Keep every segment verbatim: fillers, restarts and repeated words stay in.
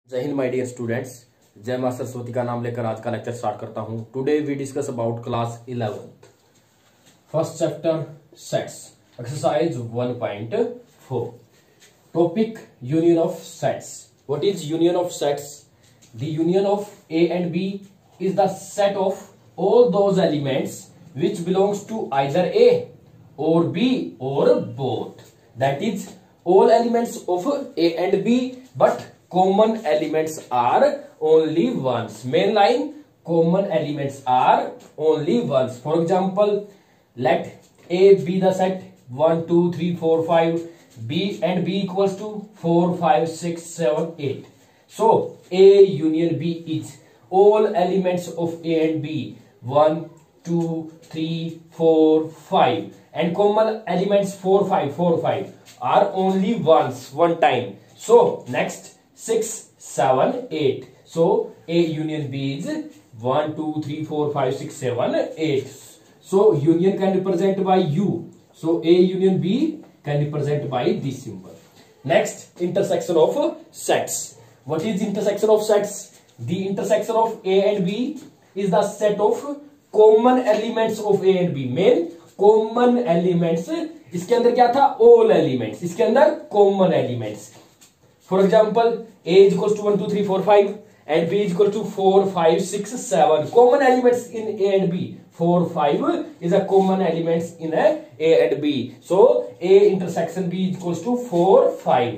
जय Hind my dear students, जय मां सरस्वती का नाम लेकर आज का लेक्चर स्टार्ट करता हूं। Today we discuss about class eleventh first chapter sets exercise one point four. Topic union of sets. What is union of sets? The union of A and B is the set of all those elements which belongs to either A or B or both. That is all elements of A and B, but common elements are only ones. Main line, common elements are only ones. For example, let A be the set one, two, three, four, five, B and B equals to four, five, six, seven, eight. So A union B is all elements of A and B, one, two, three, four, five, and common elements four, five, four, five are only once, one time. So next six, seven, eight. So A union B is one, two, three, four, five, six, seven, eight. So union can represent by U. So A union B can represent by this symbol. Next, intersection of sets. What is intersection of sets? The intersection of A and B is the set of common elements of A and B. Main common elements, इसके अंदर क्या था? All elements, इसके अंदर common elements. For example A is equal to one two three four five and B is equal to four five six seven. Common elements in A and B, four five is a common elements in A and B. So A intersection B is equal to four five.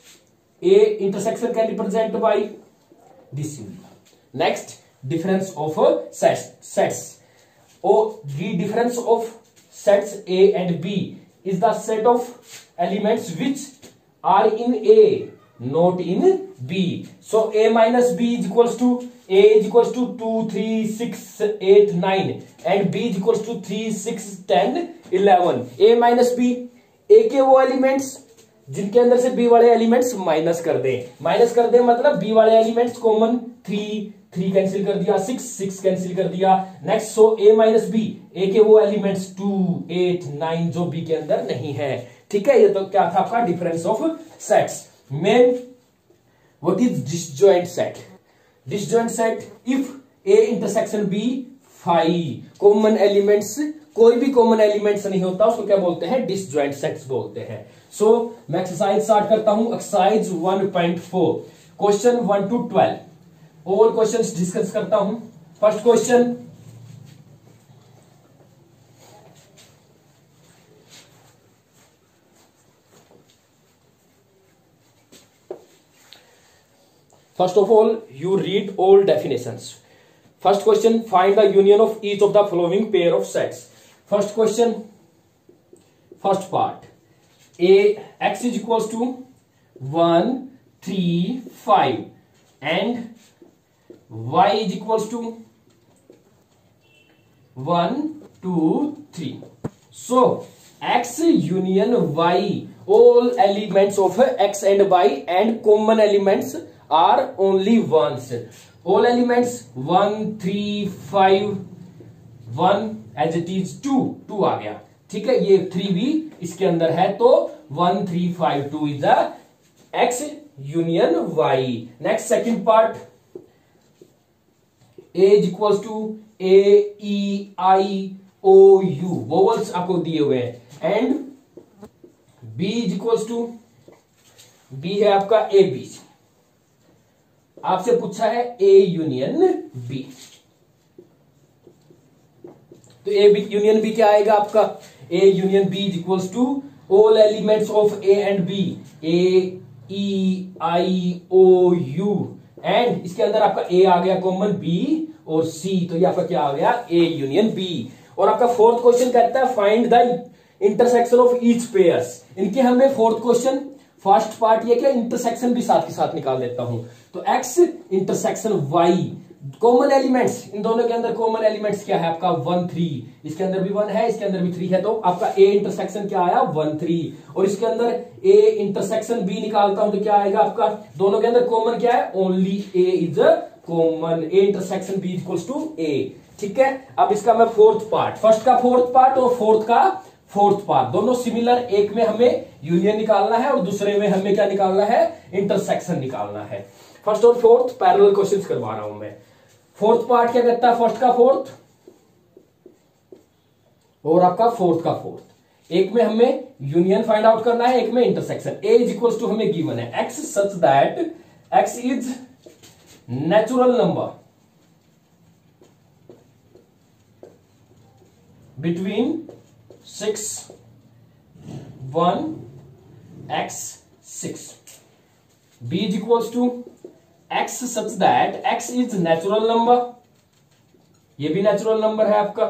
A intersection can represent by this symbol. Next, difference of sets. Sets. Oh, the difference of sets A and B is the set of elements which are in A, not in B. So A minus B is equals to A is equals to two, three, six, eight, nine, and B is equals to three, six, ten, eleven. A minus B, A के वो elements जिनके अंदर से B वाले elements minus कर दें। Minus कर दें मतलब B वाले elements common, three three cancel कर दिया, सिक्स सिक्स कैंसिल कर दिया। Next, so A minus B, A के वो एलिमेंट्स टू, एट, नाइन जो बी के अंदर नहीं है। ठीक है, ये तो क्या था आपका difference of sets. Main, what is disjoint set? Disjoint set, if A intersection B five common elements, कोई भी कॉमन एलिमेंट्स नहीं होता, उसको क्या बोलते हैं? डिसजॉइंट सेट्स बोलते हैं। सो so, मैं एक्सरसाइज स्टार्ट करता हूं। Exercise one point four, question one two twelve. All questions discuss करता हूं। First question, first of all you read all definitions. First question, find the union of each of the following pair of sets. First question, first part, A X is equals to one, three, five and y is equals to one, two, three. So x union y, all elements of x and y and common elements are only ones. All elements one, three, five, one as it is two, two आ गया। ठीक है, ये three भी इसके अंदर है, तो one, three, five, two is the x union y. Next, second part, A is equals to A, E, I, O, U, vowels आपको दिए हुए हैं, and B is equals to, B है आपका A B। आपसे पूछा है A यूनियन B, तो A B यूनियन B क्या आएगा आपका? A union B is equals to all elements of A and B, A, E, I, O, U, and इसके अंदर आपका ए आ गया कॉमन, बी और सी, तो ये आपका क्या आ गया? A union B. और आपका फोर्थ क्वेश्चन कहता है find the intersection of each pairs. इनके हमें फोर्थ क्वेश्चन, फर्स्ट पार्ट ये क्या, इंटरसेक्शन भी साथ के साथ निकाल देता हूं। तो X intersection Y, common elements, इन दोनों के अंदर कॉमन एलिमेंट्स क्या है आपका? वन, थ्री, इसके अंदर भी वन है, इसके अंदर भी थ्री है, तो आपका ए इंटरसेक्शन क्या आया? One, three. और इसके अंदर ए इंटरसेक्शन बी निकालता हूं तो क्या आएगा आपका? दोनों के अंदर कॉमन क्या है? Only A is common. A intersection B equals to A. ठीक है, अब इसका मैं फोर्थ पार्ट, फर्स्ट का फोर्थ पार्ट और फोर्थ का फोर्थ पार्ट दोनों सिमिलर, एक में हमें यूनियन निकालना है और दूसरे में हमें क्या निकालना है, इंटरसेक्शन निकालना है। फर्स्ट और फोर्थ पैरेलल क्वेश्चंस करवा रहा हूं मैं। फोर्थ पार्ट क्या कहता है, फर्स्ट का फोर्थ और आपका फोर्थ का फोर्थ। एक में हमें यूनियन फाइंड आउट करना है, एक में intersection. A is equal to हमें गिवन है X such that X is natural number between six one X six. B is equal to X such that X is natural number, ये भी natural number है आपका,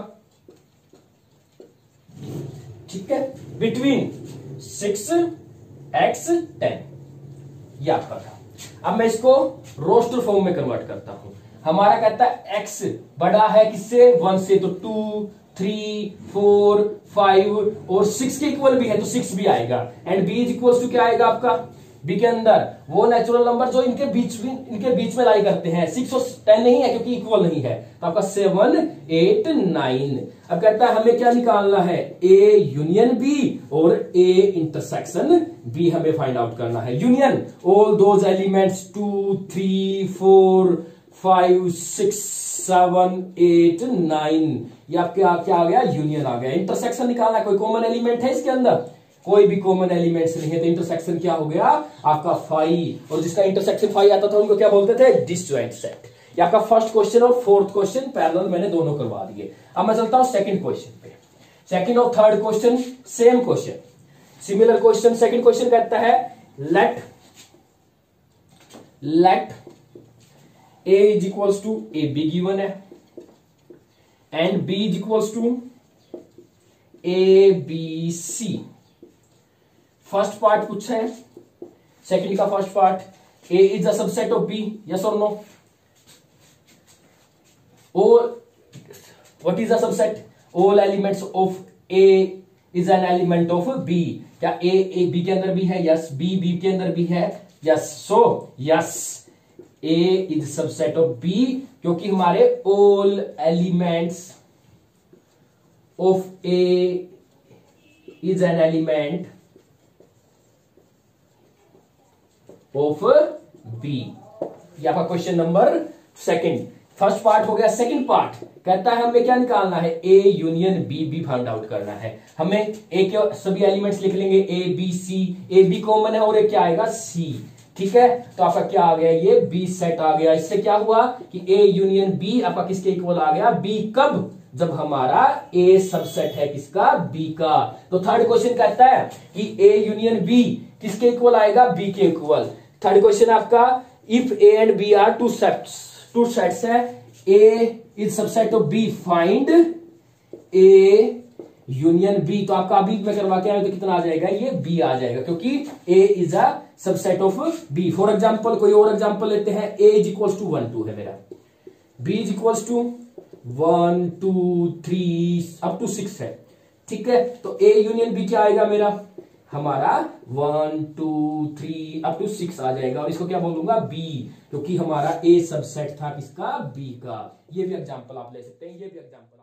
ठीक है, between six x ten, ये आपका था। अब मैं इसको रोस्टर फॉर्म में कन्वर्ट करता हूं। हमारा कहता है एक्स बड़ा है किससे, वन से, तो टू थ्री फोर फाइव और सिक्स के इक्वल भी है तो सिक्स भी आएगा। And B is equal to क्या आएगा आपका, बी के अंदर वो नेचुरल नंबर जो इनके बीच में इनके बीच में लाई करते हैं। सिक्स और टेन नहीं है क्योंकि इक्वल नहीं है, तो आपका सेवन एट नाइन। अब कहता है हमें क्या निकालना है, ए यूनियन बी और ए इंटरसेक्शन बी हमें फाइंड आउट करना है। Union all those elements two three four five six seven eight nine, ये आपके क्या आ गया, यूनियन आ गया। इंटरसेक्शन निकालना है, कोई कॉमन एलिमेंट है इसके अंदर, कोई भी कॉमन एलिमेंट्स नहीं है, तो इंटरसेक्शन क्या हो गया आपका फाइव, और जिसका इंटरसेक्शन फाइव आता था उनको क्या बोलते थे, डिसजॉइंट सेट। ये आपका फर्स्ट क्वेश्चन और फोर्थ क्वेश्चन पैरेलल मैंने दोनों करवा दिए। अब मैं चलता हूं सेकंड क्वेश्चन पे। सेकंड और third question same question, similar question. Second question कहता है let let A is equals to A B given है and B is equals to A B C. First part पूछा है, सेकंड का first part, A is a subset of B, yes और no. और what is a subset, all elements of A is an element of B. क्या A A B के अंदर भी है, यस। बी बी के अंदर भी है, yes. So yes A is subset of B, क्योंकि हमारे all elements of A is an element of B. ये आपका question number second. First part हो गया, सेकंड पार्ट कहता है हमें क्या निकालना है, A union B B find out करना है। हमें ए के सभी एलिमेंट्स लिख लेंगे, A B C, A B common है और एक क्या आएगा, सी, ठीक है। तो आपका क्या आ गया, ये बी सेट आ गया। इससे क्या हुआ कि ए यूनियन बी आपका किसके इक्वल आ गया, बी। कब, जब हमारा ए सबसेट है किसका, बी का। तो थर्ड क्वेश्चन कहता है कि ए यूनियन बी किसके इक्वल आएगा, बी के इक्वल। थर्ड क्वेश्चन आपका, if A and B are two sets, two sets है, A is subset of B, find A union B. तो आपका अभी मैं करवा के आया तो कितना आ जाएगा, ये बी आ जाएगा, क्योंकि A is a subset of B. For example कोई और एग्जाम्पल लेते हैं, A is equal to one two है मेरा, B is equal to one two three up to six है, ठीक है। तो ए यूनियन बी क्या आएगा मेरा, हमारा one two three up to six आ जाएगा, और इसको क्या बोलूंगा, बी, क्योंकि हमारा ए सबसेट था किसका, बी का। ये भी एग्जांपल आप ले सकते हैं, ये भी एग्जांपल